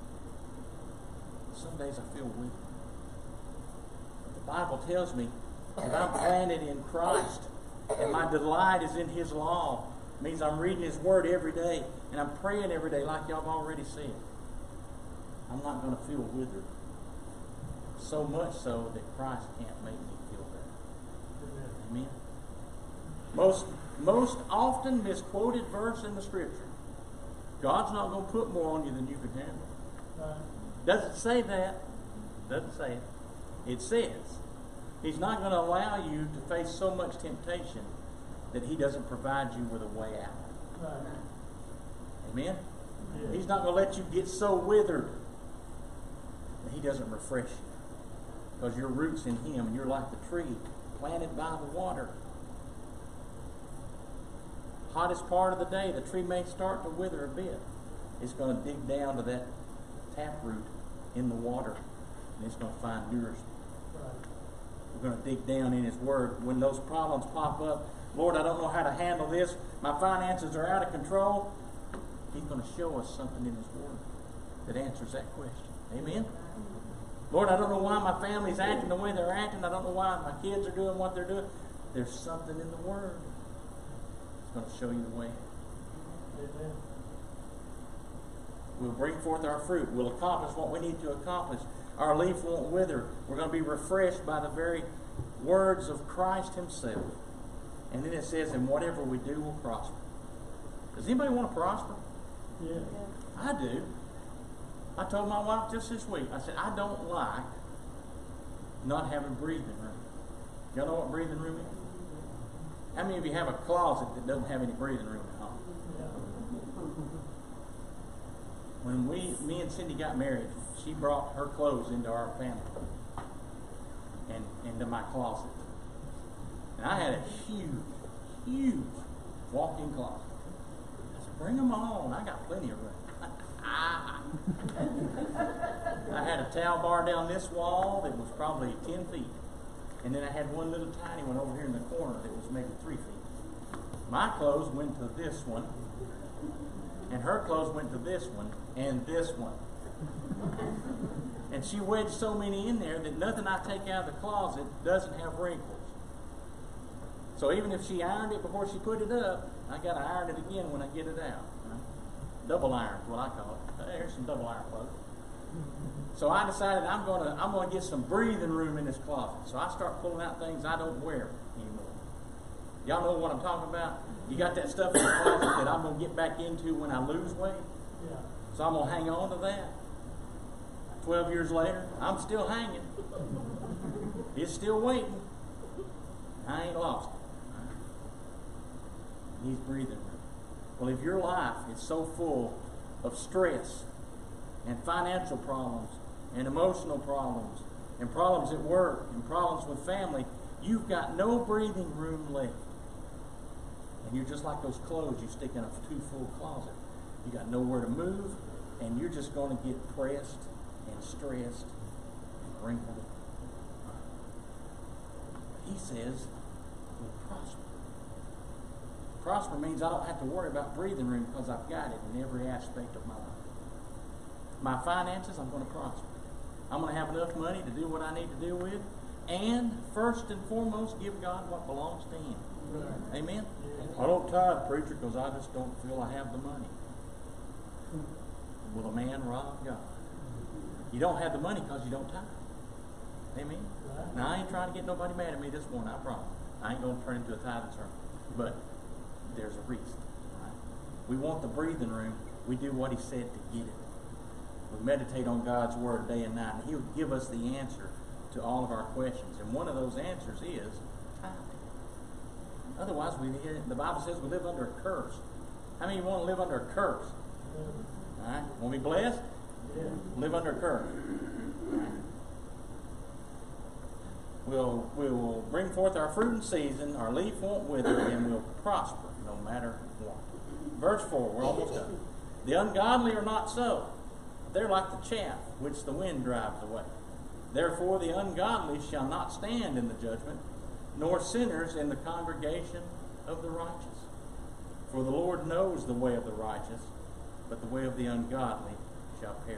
Some days I feel weak. But the Bible tells me that I'm planted in Christ and my delight is in His law. It means I'm reading His Word every day and I'm praying every day like y'all have already said. I'm not going to feel withered. So much so that Christ can't make me feel better. Amen. Most often misquoted verse in the Scripture. God's not going to put more on you than you can handle. Doesn't say that. Doesn't say it. It says He's not going to allow you to face so much temptation that He doesn't provide you with a way out. Amen? Yeah. He's not going to let you get so withered that He doesn't refresh you. Because your roots in Him, and you're like the tree planted by the water. Hottest part of the day, the tree may start to wither a bit. It's going to dig down to that taproot in the water, and it's going to find nourishment. We're going to dig down in His Word. When those problems pop up, Lord, I don't know how to handle this. My finances are out of control. He's going to show us something in His Word that answers that question. Amen? Lord, I don't know why my family's acting the way they're acting. I don't know why my kids are doing what they're doing. There's something in the Word. It's going to show you the way. Amen. We'll bring forth our fruit. We'll accomplish what we need to accomplish. Our leaf won't wither. We're going to be refreshed by the very words of Christ Himself. And then it says, and whatever we do will prosper. Does anybody want to prosper? Yeah. I do. I told my wife just this week, I said, I don't like not having breathing room. Y'all know what breathing room is? How many of you have a closet that doesn't have any breathing room at home? When me and Cindy got married, she brought her clothes into our family and into my closet. And I had a huge walk-in closet. I said, bring them on. I got plenty of room. I had a towel bar down this wall that was probably 10 feet. And then I had one little tiny one over here in the corner that was maybe 3 feet. My clothes went to this one. And her clothes went to this one and this one. And she wedged so many in there that nothing I take out of the closet doesn't have wrinkles. So even if she ironed it before she put it up, I got to iron it again when I get it out. Double iron is what I call it. There's some double iron clothes. So I decided I'm gonna get some breathing room in this closet. So I start pulling out things I don't wear anymore. Y'all know what I'm talking about? You got that stuff in the closet that I'm gonna get back into when I lose weight? So I'm going to hang on to that. 12 years later, I'm still hanging. It's still waiting. I ain't lost it. He's breathing. Well, if your life is so full of stress and financial problems and emotional problems and problems at work and problems with family, you've got no breathing room left. And you're just like those clothes you stick in a too full closet. You got nowhere to move, and you're just going to get pressed and stressed and wrinkled. He says, we'll prosper. Prosper means I don't have to worry about breathing room because I've got it in every aspect of my life. My finances, I'm going to prosper. I'm going to have enough money to do what I need to do with, and first and foremost, give God what belongs to Him. Right. Amen? Yeah. I don't tithe, preacher, because I just don't feel I have the money. Will a man rob God? You don't have the money because you don't tithe. Amen? Right. Now, I ain't trying to get nobody mad at me this morning, I promise. I ain't going to turn into a tithing sermon. But there's a reason. Right? We want the breathing room. We do what He said to get it. We meditate on God's Word day and night, and He'll give us the answer to all of our questions. And one of those answers is tithing. Otherwise, the Bible says we live under a curse. How many of you want to live under a curse? All right? Want to be blessed? Yeah. Live under a curse. We'll bring forth our fruit in season, our leaf won't wither, and we'll prosper no matter what. Verse 4, we're almost done. The ungodly are not so. They're like the chaff which the wind drives away. Therefore the ungodly shall not stand in the judgment, nor sinners in the congregation of the righteous. For the Lord knows the way of the righteous, but the way of the ungodly shall perish.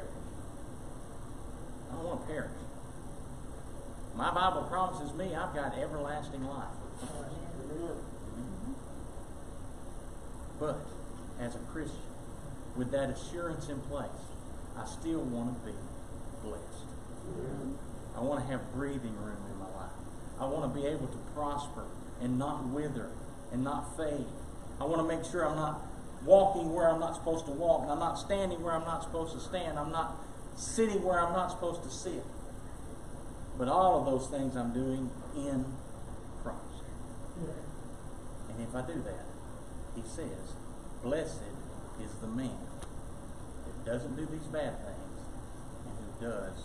I don't want to perish. My Bible promises me I've got everlasting life. But as a Christian, with that assurance in place, I still want to be blessed. I want to have breathing room in my life. I want to be able to prosper and not wither and not fade. I want to make sure I'm not walking where I'm not supposed to walk, and I'm not standing where I'm not supposed to stand. I'm not sitting where I'm not supposed to sit. But all of those things I'm doing in Christ. And if I do that, He says, blessed is the man that doesn't do these bad things and who does.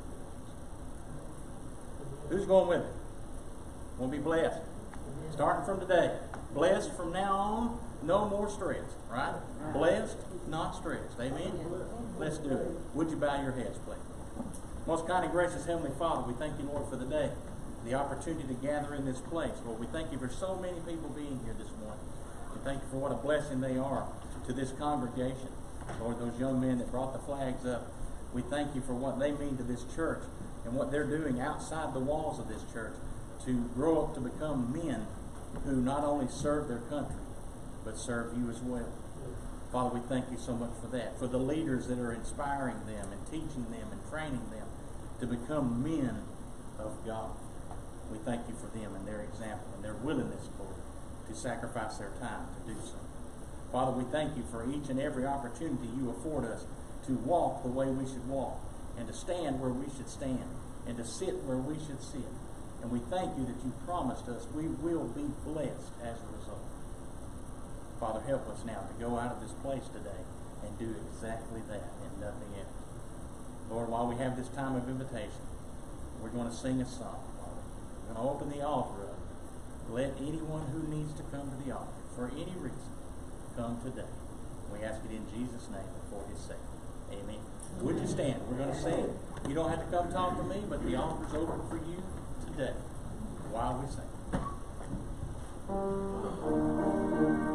Who's going with it? Want to be blessed? Starting from today. Blessed from now on, no more stress, right? Blessed, not stressed. Amen? Let's do it. Would you bow your heads, please? Most kind and gracious Heavenly Father, we thank You, Lord, for the day, the opportunity to gather in this place. Lord, we thank You for so many people being here this morning. We thank You for what a blessing they are to this congregation. Lord, those young men that brought the flags up, we thank You for what they mean to this church and what they're doing outside the walls of this church to grow up to become men who not only serve their country, but serve You as well. Father, we thank You so much for that, for the leaders that are inspiring them and teaching them and training them to become men of God. We thank You for them and their example and their willingness, Lord, to sacrifice their time to do so. Father, we thank You for each and every opportunity You afford us to walk the way we should walk, and to stand where we should stand, and to sit where we should sit. And we thank You that You promised us we will be blessed as a result. Father, help us now to go out of this place today and do exactly that and nothing else. Lord, while we have this time of invitation, we're going to sing a song. We're going to open the altar up. Let anyone who needs to come to the altar for any reason come today. We ask it in Jesus' name and for His sake. Amen. Would you stand? We're going to sing. You don't have to come talk to me, but the altar's open for you today while we sing.